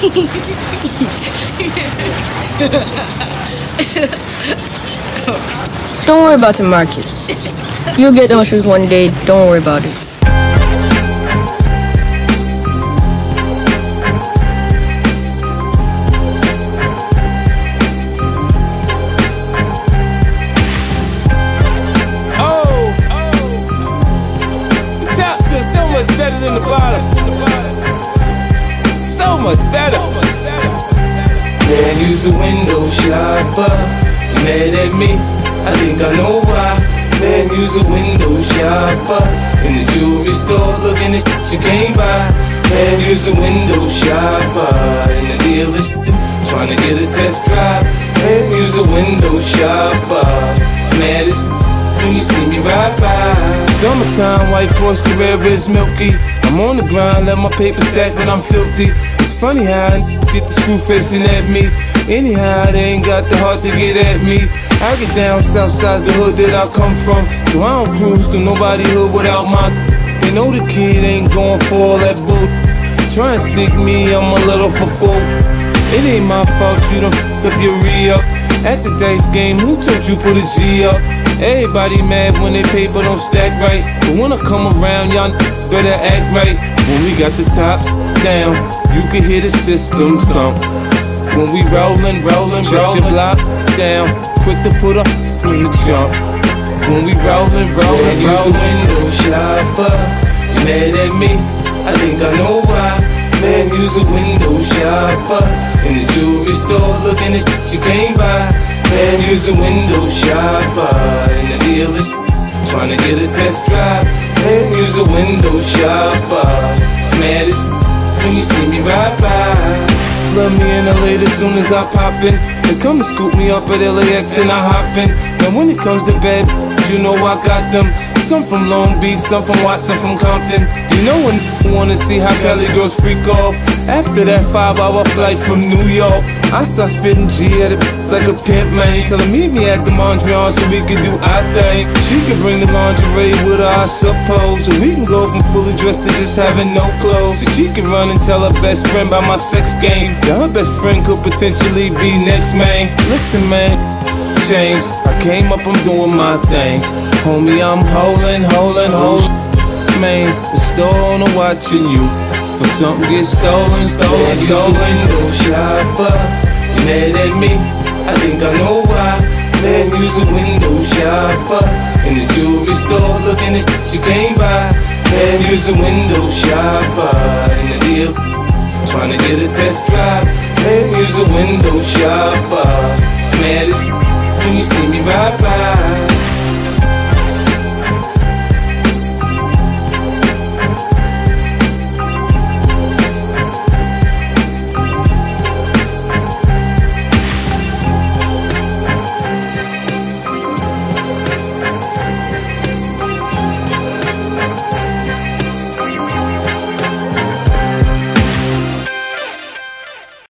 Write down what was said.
Don't worry about it, Marcus. You'll get those shoes one day. Don't worry about it. So much better than the bottom. So much better. Man, you's a window shopper. You mad at me? I think I know why. Man, you's a window shopper. In the jewelry store looking at shit you can't buy. Man, you's a window shopper. In the dealer's trying to get a test drive. Man, you's a window shopper. Mad as when you see me ride by. Summertime, white Porsche Carrera is milky. I'm on the grind, let my paper stack when I'm filthy. It's funny how I get the screw facing at me. Anyhow, they ain't got the heart to get at me. I get down south side, the hood that I come from. So I don't cruise to nobody hood without my. They know the kid ain't going for all that bull. Try and stick me, I'm a little for fool. It ain't my fault you done f***ed up your re-up. At the dice game, who told you put a G up? Everybody mad when they paper don't stack right. But when I come around, y'all better act right. When we got the tops down, you can hear the system thump. When we rollin', shut your block down. Quick to put up in the jump. When we rollin', you's a window shopper. You mad at me? I think I know why. Man, you's a window shopper. In the jewelry store looking at shit you can't buy. Man, you's a window shopper. In the dealer's trying to get a test drive. Man, you's a window shopper. Mad as when you see me ride by. Love me in LA as soon as I pop in. They come and scoop me up at LAX and I hop in. And when it comes to bed, you know I got them. Some from Long Beach, some from Watson, from Compton. You know when you wanna see how Cali girls freak off. After that 5-hour flight from New York, I start spitting G at it like a pimp, man. Tell her meet me at the Mondrian so we can do our thing. She can bring the lingerie with her, I suppose. So we can go from fully dressed to just having no clothes. So she can run and tell her best friend about my sex game. Yeah, her best friend could potentially be next, man. Listen, man, change. I came up, I'm doing my thing. Homie, I'm holding, man. The store owner watching you. For something gets stolen. Window shopper. You mad at me? I think I know why. Man, you's a window shopper. In the jewelry store looking at shit you can't buy. Man, you's a window shopper. In the deal, trying to get a test drive. Man, you's a window shopper. Mad as when you see me ride by.